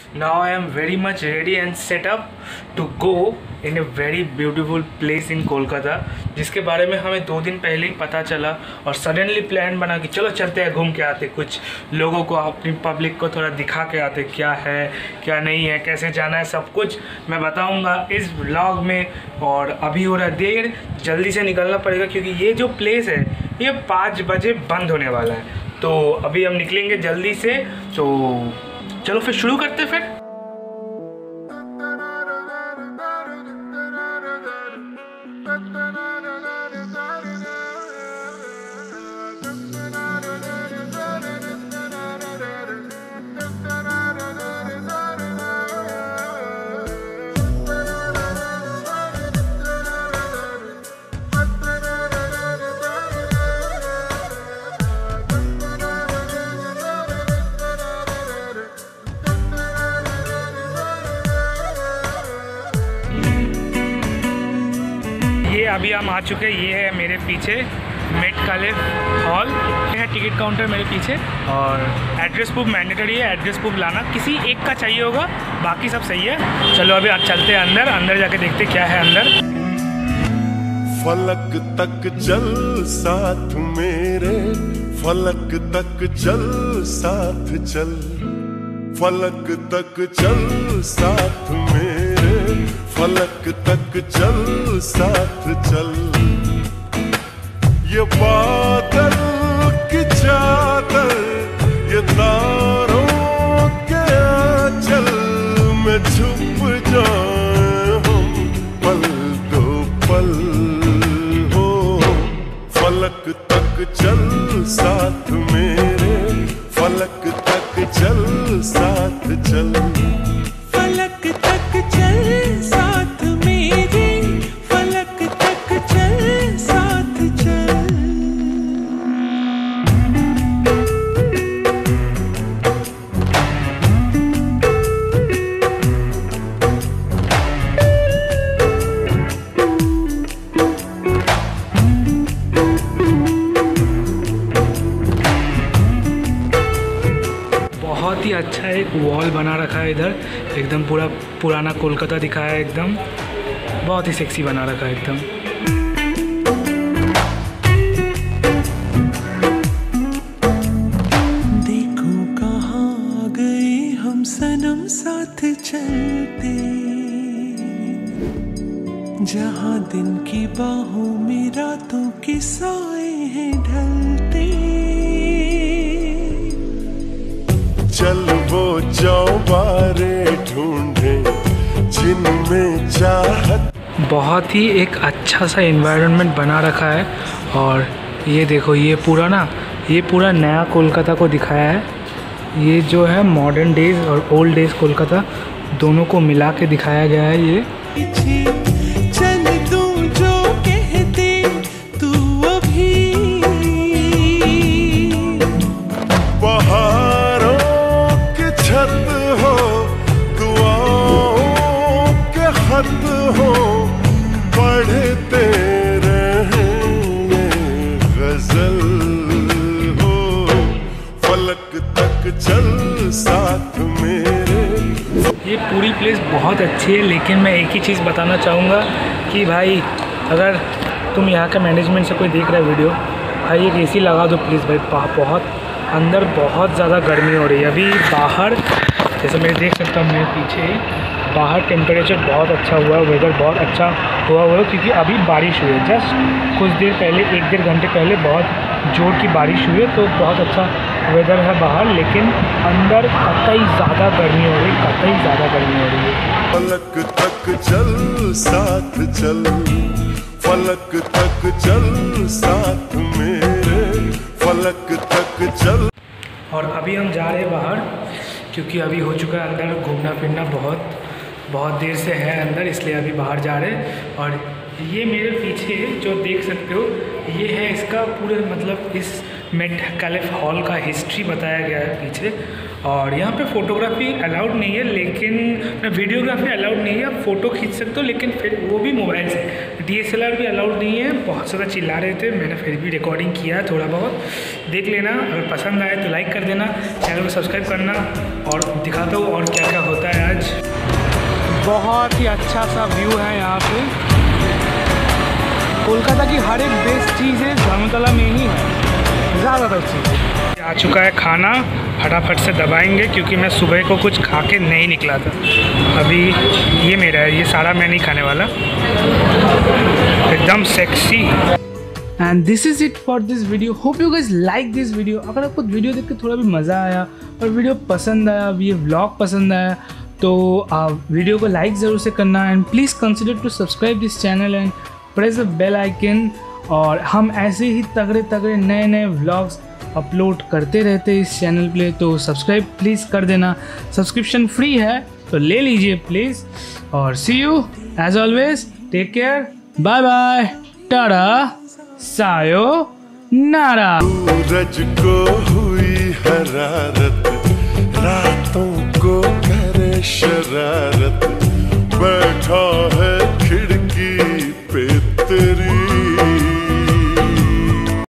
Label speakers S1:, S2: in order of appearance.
S1: Now I am very much ready and set up to go in a very beautiful place in Kolkata, जिसके बारे में हमें 2 दिन पहले ही पता चला और सडनली प्लान बना कि चलो चलते हैं, घूम के आते, कुछ लोगों को, अपनी पब्लिक को थोड़ा दिखा के आते क्या है क्या नहीं है, कैसे जाना है, सब कुछ मैं बताऊंगा इस व्लॉग में। और अभी हो रहा है देर, जल्दी से निकलना पड़ेगा क्योंकि ये जो प्लेस है ये 5 बजे बंद होने वाला है। तो अभी हम निकलेंगे जल्दी से, तो चलो फिर शुरू करते फिर। अभी हम आ चुके हैं, ये है मेरे पीछे मेट कैलेफ हॉल, ये है टिकट काउंटर मेरे पीछे। और एड्रेस प्रूफ मैंडेटरी है, एड्रेस प्रूफ लाना किसी एक का चाहिए होगा, बाकी सब सही है। चलो अभी आप चलते हैं अंदर, अंदर जाके देखते क्या है अंदर।
S2: फलक तक चल साथ मेरे, फलक तक चल साथ चल, फलक तक चल साथ मेरे, फलक तक चल साथ चल। ये बादल की चादर, ये तारों के आंचल में छुप जाए हम पल दो पल हो। फलक तक चल साथ मेरे, फलक तक चल साथ चल,
S3: फलक तक चल साथ मेरे, फलक तक चल साथ चल।
S1: बहुत ही अच्छा एक वॉल बना रखा है इधर, एकदम पूरा पुराना कोलकाता दिखाया है, एकदम बहुत ही सेक्सी बना रखा है एकदम।
S3: देखो कहाँ गए हम सनम साथ चलते, जहाँ दिन की बाहों में रातों के साए हैं ढलते।
S2: चल वो चौबारे ढूंढे जिनमें चाहत।
S1: बहुत ही एक अच्छा सा एनवायरनमेंट बना रखा है। और ये देखो, ये पूरा ना, ये पूरा नया कोलकाता को दिखाया है। ये जो है मॉडर्न डेज और ओल्ड डेज कोलकाता दोनों को मिला के दिखाया गया है। ये
S3: चल तू जो कहते तू अभी,
S2: बहारों की छत हो, दुआओं के खत हो, पढ़ते रहेंगे गजल हो। फलक तक चल साथ मेरे।
S1: ये पूरी प्लेस बहुत अच्छी है, लेकिन मैं एक ही चीज़ बताना चाहूँगा कि भाई अगर तुम यहाँ के मैनेजमेंट से कोई देख रहा है वीडियो, भाई एक एसी लगा दो प्लीज़ भाई। बहुत अंदर बहुत ज़्यादा गर्मी हो रही है। अभी बाहर जैसे मैं देख सकता हूँ मेरे पीछे, बाहर टेम्परेचर बहुत अच्छा हुआ है, वेदर बहुत अच्छा हुआ है क्योंकि अभी बारिश हुई है। जस्ट कुछ देर पहले, 1-1.5 घंटे पहले बहुत जोर की बारिश हुई है, तो बहुत अच्छा वेदर है बाहर। लेकिन अंदर कतई ज़्यादा गर्मी हो रही है, कतई ज़्यादा गर्मी हो रही है।
S2: फलक तक चल साथ चल, फलक तक चल साथ मेरे, फलक तक चल।
S1: और अभी हम जा रहे हैं बाहर क्योंकि अभी हो चुका है अंदर घूमना फिरना, बहुत देर से है अंदर, इसलिए अभी बाहर जा रहे हैं। और ये मेरे पीछे जो देख सकते हो, ये है इसका पूरे मतलब इस मेट कैलेफ हॉल का हिस्ट्री बताया गया है पीछे। और यहाँ पे फ़ोटोग्राफी अलाउड नहीं है, लेकिन वीडियोग्राफी अलाउड नहीं है। आप फ़ोटो खींच सकते हो, लेकिन फिर वो भी मोबाइल से। DSLR भी अलाउड नहीं है। बहुत ज़्यादा चिल्ला रहे थे, मैंने फिर भी रिकॉर्डिंग किया थोड़ा बहुत। देख लेना, अगर पसंद आए तो लाइक कर देना, चैनल को सब्सक्राइब करना, और दिखाता हूँ और क्या क्या होता है आज। बहुत ही अच्छा सा व्यू है यहाँ पे। कोलकाता की हर एक बेस्ट चीज़ है धर्मतला में ही है, ज़्यादातर चीज़। आ चुका है खाना, फटाफट से दबाएंगे क्योंकि मैं सुबह को कुछ खा के नहीं निकला था। अभी ये मेरा है, ये सारा मैं नहीं खाने वाला, एकदम sexy. And this is it for this video. Hope you guys like this video. अगर आपको वीडियो देख के थोड़ा भी मज़ा आया और वीडियो पसंद आया, ये व्लॉग पसंद आया, तो आप वीडियो को लाइक ज़रूर से करना। And please consider to subscribe this channel and press the bell icon. और हम ऐसे ही तगड़े नए व्लॉग्स अपलोड करते रहते हैं इस चैनल पे, तो सब्सक्राइब प्लीज़ कर देना। सब्सक्रिप्शन फ्री है तो ले लीजिए प्लीज़। और see you as always, take care, bye bye, tata, सायोनारा।
S2: सूरज को हुई हरारत, रातों को करे शरारत, बैठा